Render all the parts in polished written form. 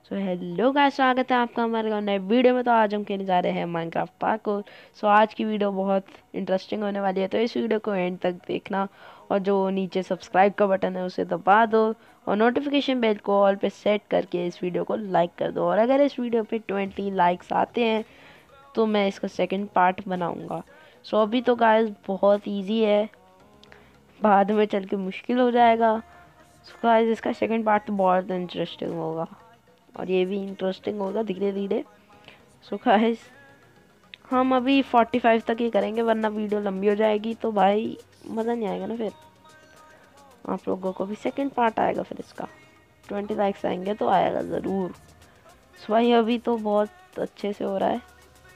So hello guys, स्वागत है आपका हमारे नए वीडियो में। तो आज हम खेलने जा रहे हैं माइनक्राफ्ट पार्कोर। सो आज की वीडियो बहुत इंटरेस्टिंग होने वाली है, तो इस वीडियो को एंड तक देखना। और जो नीचे सब्सक्राइब का बटन है उसे दबा दो और नोटिफिकेशन बेल को ऑल पे सेट करके इस वीडियो को लाइक कर दो। और अगर इस वीडियो पे 20 लाइक्स आते हैं तो मैं इसका सेकेंड पार्ट बनाऊँगा। सो अभी तो गाइस बहुत ईजी है, बाद में चल के मुश्किल हो जाएगा। सो गाइस इसका सेकेंड पार्ट तो बहुत इंटरेस्टिंग होगा और ये भी इंटरेस्टिंग होगा धीरे धीरे। सो गाइस हम अभी 45 तक ही करेंगे, वरना वीडियो लंबी हो जाएगी तो भाई मज़ा नहीं आएगा ना। फिर आप लोगों को भी सेकंड पार्ट आएगा, फिर इसका 20 लाइक्स आएंगे तो आएगा ज़रूर। सो भाई अभी तो बहुत अच्छे से हो रहा है,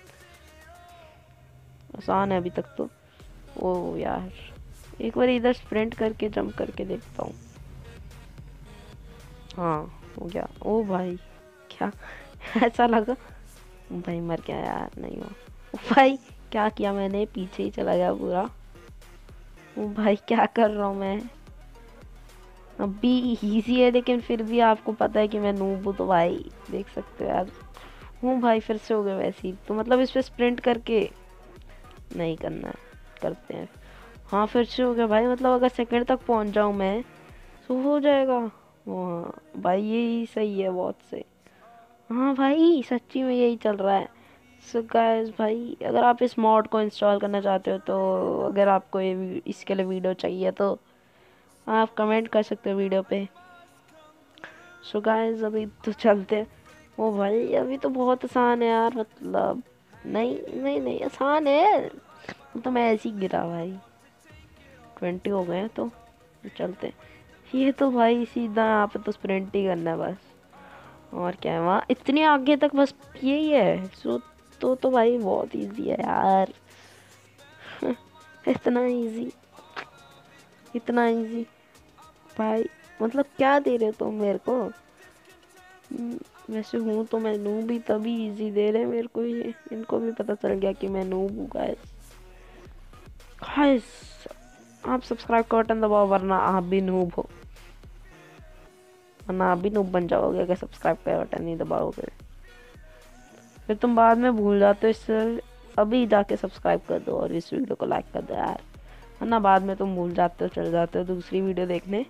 आसान है अभी तक तो। ओ यार, एक बार इधर स्प्रिंट करके जंप करके देखता हूँ। हाँ हो गया। ओ भाई क्या ऐसा लगा भाई मर गया यार, नहीं हुआ। ओ भाई क्या किया मैंने, पीछे ही चला गया पूरा। ओ भाई क्या कर रहा हूँ मैं। अभी इजी है लेकिन फिर भी आपको पता है कि मैं नूब हूँ, तो भाई देख सकते हो यार। हूँ भाई, फिर से हो गया वैसे ही। तो मतलब इस पे स्प्रिंट करके नहीं करना है, करते हैं। हाँ फिर से हो गया भाई, मतलब अगर सेकंड तक पहुँच जाऊँ मैं तो हो जाएगा। हाँ भाई यही सही है, बहुत सही। हाँ भाई सच्ची में यही चल रहा है। सो गाइस भाई अगर आप इस मॉड को इंस्टॉल करना चाहते हो, तो अगर आपको इसके लिए वीडियो चाहिए तो आप कमेंट कर सकते हो वीडियो पे। सो गाइस अभी तो चलते हैं। ओ भाई अभी तो बहुत आसान है यार, मतलब नहीं नहीं नहीं आसान है। तो मैं ऐसे ही गिरा भाई, 20 हो गए हैं तो चलते हैं। ये तो भाई सीधा यहाँ पे तो स्प्रिंट ही करना है बस, और क्या है वहाँ इतनी आगे तक, बस यही है। सो तो भाई बहुत इजी है यार। इतना इजी, इतना इजी भाई, मतलब क्या दे रहे हो तुम मेरे को। वैसे हूँ तो मैं नूब भी, तभी इजी दे रहे मेरे को ये। इनको भी पता चल गया कि मैं नूब हूँ गाइस। गाइस आप सब्सक्राइब का बटन दबाओ, वरना आप भी नूब हो, वरना आप भी नूब बन जाओगे अगर सब्सक्राइब का बटन नहीं दबाओगे। फिर तुम बाद में भूल जाते हो, इससे अभी जाके सब्सक्राइब कर दो और इस वीडियो को लाइक कर दो यार, वरना बाद में तुम भूल जाते हो, चल जाते हो दूसरी वीडियो देखने।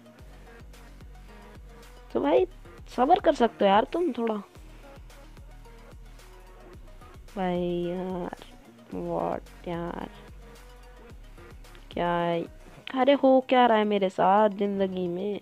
तो भाई सब्र कर सकते हो यार तुम थोड़ा। भाई यार व्हाट यार, क्या अरे हो क्या रहा है मेरे साथ जिंदगी में,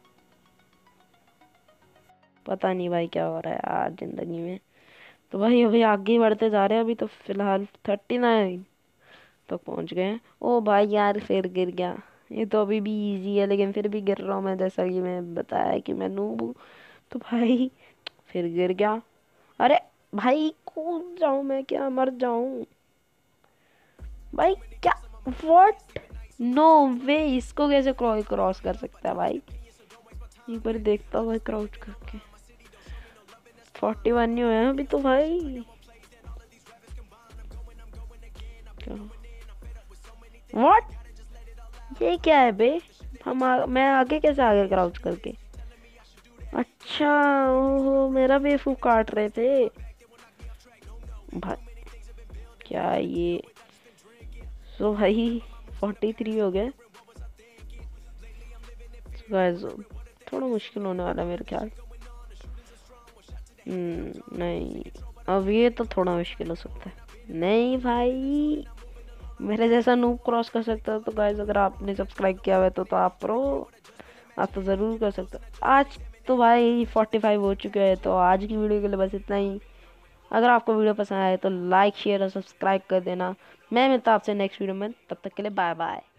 पता नहीं भाई क्या हो रहा है यार जिंदगी में। तो भाई अभी आगे बढ़ते जा रहे हैं, अभी तो फिलहाल 39 तक पहुंच गए हैं। ओ भाई यार फिर गिर गया। ये तो अभी भी इजी है लेकिन फिर भी गिर रहा हूँ मैं, जैसा कि मैं बताया कि मैं नूब हूँ। तो भाई फिर गिर गया। अरे भाई कूद जाऊं मैं क्या, मर जाऊं भाई क्या। व्हाट, नो वे, इसको कैसे क्रॉस कर सकता है भाई। एक बार देखता हूँ भाई क्राउच करके। 41 नहीं हुए हैं अभी तो भाई। व्हाट, ये क्या है बे। मैं आगे कैसे आ गया क्राउच करके। अच्छा ओहो, मेरा बेवकूफ काट रहे थे भाई, क्या ये। सो भाई 43 हो गए। गाइस थोड़ा मुश्किल होने वाला है मेरे ख्याल। नहीं, अब ये तो थोड़ा मुश्किल हो सकता है। नहीं भाई मेरे जैसा नूब क्रॉस कर सकता है। तो गाइस अगर आपने सब्सक्राइब किया हुआ है तो आप प्रो, आप तो ज़रूर कर सकते हो। आज तो भाई 45 हो चुके हैं, तो आज की वीडियो के लिए बस इतना ही। अगर आपको वीडियो पसंद आए तो लाइक शेयर और सब्सक्राइब कर देना। मैं मिलता हूँ आपसे नेक्स्ट वीडियो में, तब तक के लिए बाय बाय।